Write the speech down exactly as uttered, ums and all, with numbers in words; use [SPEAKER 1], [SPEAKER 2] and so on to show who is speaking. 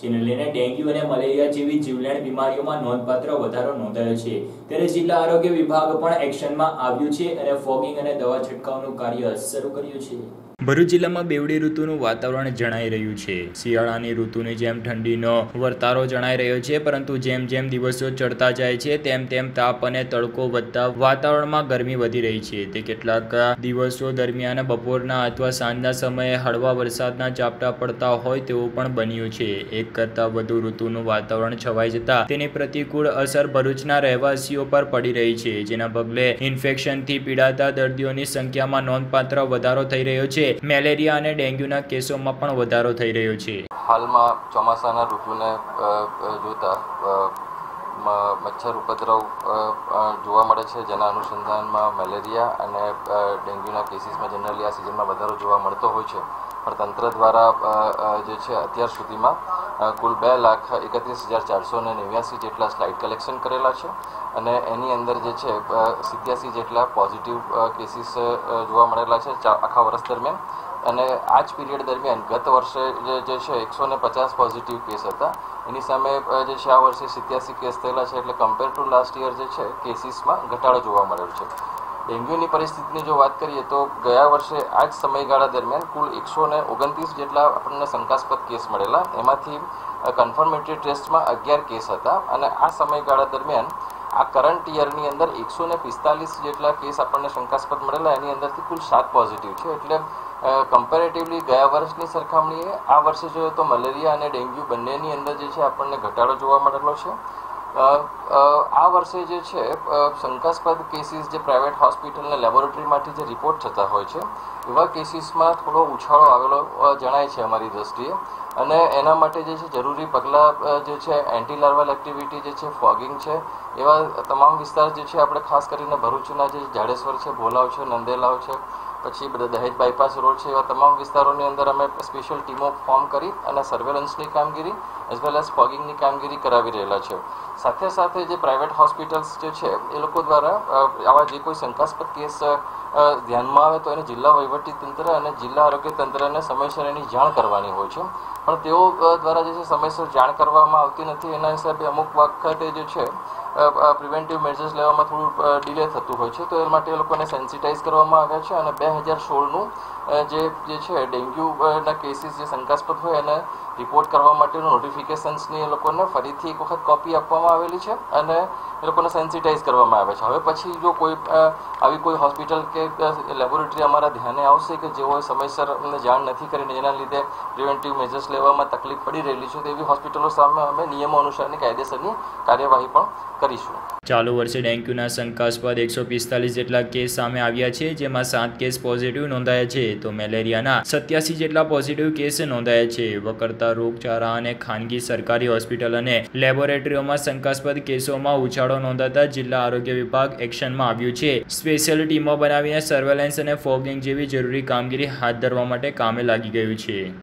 [SPEAKER 1] જેને લઈને ડેન્ગ્યુ અને મલેરિયા જેવી જીવલેણ બીમારીઓમાં નોંધપાત્ર વધારો નોંધાયો છે। ત્યારે જિલ્લા આરોગ્ય વિભાગ પણ એક્શનમાં આવ્યું છે અને ફોગિંગ અને દવા છંટકાવનું કાર્ય શરૂ કર્યું છે। ભરૂચ જિલ્લામાં બેવડી ઋતુનું વાતાવરણ જણાઈ રહ્યું છે। શિયાળાની ઋતુની જેમ ઠંડીનો વર્તારો જણાઈ રહ્યો છે, પરંતુ જેમ જેમ દિવસો ચડતા જાય છે તેમ તેમ તાપ અને તડકો વધતા વાતાવરણમાં ગરમી વધી રહી છે। તે કેટલાક દિવસો દરમિયાન બપોરના અથવા સાંજના સમયે હળવા વરસાદના ઝાપટા પડતા હોય તેવું પણ બન્યું છે। એક કરતાં વધુ ઋતુનું વાતાવરણ છવાઈ જતા તેની પ્રતિકૂળ અસર ભરૂચના રહેવાસીઓ પર પડી રહી છે, જેના પગલે ઇન્ફેક્શનથી પીડાતા દર્દીઓની સંખ્યામાં નોંધપાત્ર વધારો થઈ રહ્યો છે। મેલેરિયા અને ડેન્ગ્યુના કેસોમાં પણ વધારો થઈ રહ્યો છે।
[SPEAKER 2] હાલમાં ચોમાસાના ઋતુને જોતા મચ્છર ઉપદ્રવ જોવા મળે છે, જેના અનુસંધાનમાં મેલેરિયા અને ડેન્ગ્યુના કેસીસમાં જનરલી આ સિઝનમાં વધારો જોવા મળતો હોય છે। પણ તંત્ર દ્વારા જે છે અત્યાર સુધીમાં કુલ બે લાખ એકત્રીસ હજાર ચારસો ને નેવ્યાસી જેટલા સ્લાઇડ કલેક્શન કરેલા છે અને એની અંદર જે છે સિત્યાસી જેટલા પોઝિટિવ કેસીસ જોવા મળેલા છે આખા વર્ષ દરમિયાન। અને આ જ પીરિયડ દરમિયાન ગત વર્ષે જે છે એકસો ને પચાસ પોઝિટિવ કેસ હતા, એની સામે જે છે આ વર્ષે સિત્યાસી કેસ થયેલા છે, એટલે કમ્પેર ટુ લાસ્ટ યર જે છે કેસીસમાં ઘટાડો જોવા મળેલો છે। ડેન્ગ્યુની પરિસ્થિતિની જો વાત કરીએ તો ગયા વર્ષે આ જ સમયગાળા દરમિયાન કુલ એકસો ને ઓગણત્રીસ જેટલા આપણને શંકાસ્પદ કેસ મળેલા, એમાંથી કન્ફર્મેટરી ટેસ્ટમાં અગિયાર કેસ હતા અને આ સમયગાળા દરમિયાન આ કરંટ યરની અંદર એકસો ને પિસ્તાલીસ જેટલા કેસ આપણને શંકાસ્પદ મળેલા, એની અંદરથી કુલ સાત પોઝિટિવ છે। એટલે કમ્પેરેટિવલી ગયા વર્ષની સરખામણીએ આ વર્ષે જોઈએ તો મલેરિયા અને ડેન્ગ્યુ બંનેની અંદર જે છે આપણને ઘટાડો જોવા મળેલો છે। આ વર્ષે જે છે શંકાસ્પદ કેસીસ જે પ્રાઇવેટ હોસ્પિટલ અને લેબોરેટરીમાંથી જે રિપોર્ટ થતા હોય છે એવા કેસીસમાં થોડો ઉછાળો આવેલો જણાય છે અમારી દ્રષ્ટિએ, અને એના માટે જે છે જરૂરી પગલાં જે છે એન્ટી લાર્વલ એક્ટિવિટી જે છે ફોગિંગ છે, એવા તમામ વિસ્તાર જે છે આપણે ખાસ કરીને ભરૂચના જે જાડેશ્વર છે, ભોલાવ છે, નંદેલાવ છે, પછી દહેજ બાયપાસ રોડ છે, એવા તમામ વિસ્તારોની અંદર અમે સ્પેશિયલ ટીમો ફોર્મ કરી અને સર્વેલન્સની કામગીરી એઝ વેલ એઝ ફોગિંગની કામગીરી કરાવી રહેલા છે। સાથે સાથે જે પ્રાઇવેટ હોસ્પિટલ્સ જે છે એ લોકો દ્વારા આવા જે કોઈ શંકાસ્પદ કેસ ધ્યાનમાં આવે તો એને જિલ્લા વહીવટી તંત્ર અને જિલ્લા આરોગ્ય તંત્રને સમયસર એની જાણ કરવાની હોય છે, પણ તેઓ દ્વારા જે છે સમયસર જાણ કરવામાં આવતી નથી। એના હિસાબે અમુક વખતે જે છે પ્રિવેન્ટિવ મેજર્સ લેવામાં થોડું ડિલે થતું હોય છે, તો એ માટે એ લોકોને સેન્સિટાઇઝ કરવામાં આવ્યા છે અને બે હજાર સોળનું જે જે છે ડેન્ગ્યુના કેસીસ જે શંકાસ્પદ હોય એને રિપોર્ટ કરવા માટેનું નોટિફિકેશન્સની એ લોકોને ફરીથી એક વખત કોપી આપવામાં આવેલી છે અને એ લોકોને સેન્સિટાઇઝ કરવામાં આવે છે। હવે પછી જો કોઈ આવી કોઈ હોસ્પિટલ કે લેબોરેટરી અમારા ધ્યાને આવશે કે જેઓએ સમયસર અમને જાણ નથી કરીને જેના લીધે પ્રિવેન્ટિવ મેજર્સ લેવામાં તકલીફ પડી રહેલી છે, તો એવી હોસ્પિટલો સામે અમે નિયમો અનુસારની કાયદેસરની કાર્યવાહી પણ કરીશું।
[SPEAKER 1] ચાલુ વર્ષે ડેન્ગ્યુના શંકાસ્પદ એકસો પિસ્તાલીસ જેટલા કેસ સામે આવ્યા છે, જેમાં સાત કેસ પોઝિટિવ નોંધાયા છે, તો મેલેરિયાના સત્યાસી જેટલા પોઝિટિવ કેસ નોંધાયા છે। વકરતા રોગચાળા અને ખાનગી સરકારી હોસ્પિટલ અને લેબોરેટરીઓમાં શંકાસ્પદ કેસોમાં ઉછાળો નોંધાતા જિલ્લા આરોગ્ય વિભાગ એક્શનમાં આવ્યું છે। સ્પેશિયલ ટીમો બનાવીને સર્વેલન્સ અને ફોગિંગ જેવી જરૂરી કામગીરી હાથ ધરવા માટે કામે લાગી ગયું છે।